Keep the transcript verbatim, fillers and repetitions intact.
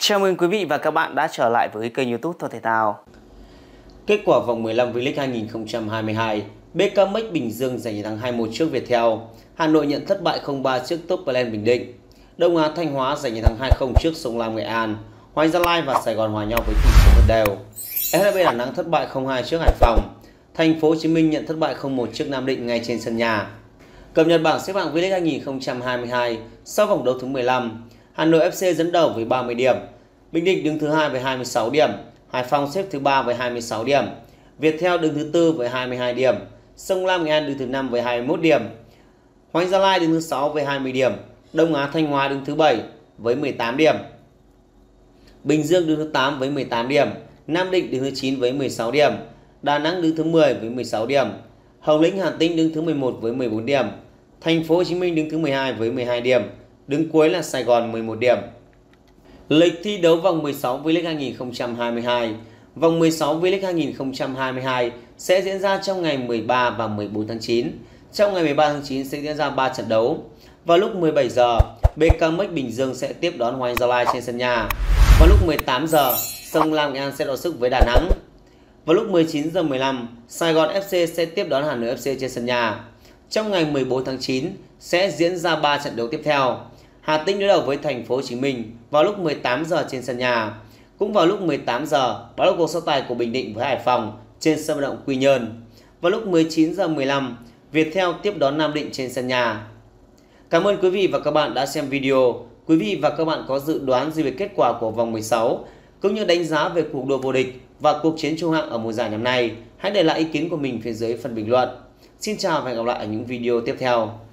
Chào mừng quý vị và các bạn đã trở lại với kênh YouTube Thôi Thể Thao. Kết quả vòng mười lăm V-League hai nghìn không trăm hai mươi hai, bê ca em ích Bình Dương giành chiến thắng hai một trước Viettel. Hà Nội nhận thất bại không ba trước Top Plan Bình Định. Đông Á Thanh Hóa giành chiến thắng hai không trước Sông Lam Nghệ An. Hoàng Anh Gia Lai và Sài Gòn hòa nhau với tỷ số một đều. ép hát bê Đà Nẵng thất bại không hai trước Hải Phòng. Thành phố Hồ Chí Minh nhận thất bại không một trước Nam Định ngay trên sân nhà. Cập nhật bảng xếp hạng V-League hai nghìn không trăm hai mươi hai sau vòng đấu thứ mười lăm. Hà Nội ép xê dẫn đầu với ba mươi điểm. Bình Định đứng thứ hai với hai mươi sáu điểm, Hải Phòng xếp thứ ba với hai mươi sáu điểm, Viettel đứng thứ tư với hai mươi hai điểm, Sông Lam Nghệ An đứng thứ năm với hai mươi mốt điểm, Hoàng Anh Gia Lai đứng thứ sáu với hai mươi điểm, Đông Á Thanh Hóa đứng thứ bảy với mười tám điểm, Bình Dương đứng thứ tám với mười tám điểm, Nam Định đứng thứ chín với mười sáu điểm, Đà Nẵng đứng thứ mười với mười sáu điểm, Hồng Lĩnh Hà Tĩnh đứng thứ mười một với mười bốn điểm, Thành phố Hồ Chí Minh đứng thứ mười hai với mười hai điểm, đứng cuối là Sài Gòn mười một điểm. Lịch thi đấu vòng mười sáu V-League hai nghìn không trăm hai mươi hai. Vòng mười sáu V-League hai nghìn không trăm hai mươi hai sẽ diễn ra trong ngày mười ba và mười bốn tháng chín. Trong ngày mười ba tháng chín sẽ diễn ra ba trận đấu. Vào lúc mười bảy giờ, bê ca em ích Bình Dương sẽ tiếp đón Hoàng Anh Gia Lai trên sân nhà. Vào lúc mười tám giờ, Sông Lam Nghệ An sẽ đọ sức với Đà Nẵng. Vào lúc mười chín giờ mười lăm, Sài Gòn ép xê sẽ tiếp đón Hà Nội ép xê trên sân nhà. Trong ngày mười bốn tháng chín sẽ diễn ra ba trận đấu tiếp theo. Hà Tĩnh đối đầu với Thành phố Hồ Chí Minh vào lúc mười tám giờ trên sân nhà. Cũng vào lúc mười tám giờ, đó là cuộc so tài của Bình Định với Hải Phòng trên sân vận động Quy Nhơn. Vào lúc mười chín giờ mười lăm, Viettel tiếp đón Nam Định trên sân nhà. Cảm ơn quý vị và các bạn đã xem video. Quý vị và các bạn có dự đoán gì về kết quả của vòng mười sáu cũng như đánh giá về cuộc đua vô địch và cuộc chiến trung hạng ở mùa giải năm nay? Hãy để lại ý kiến của mình phía dưới phần bình luận. Xin chào và hẹn gặp lại ở những video tiếp theo.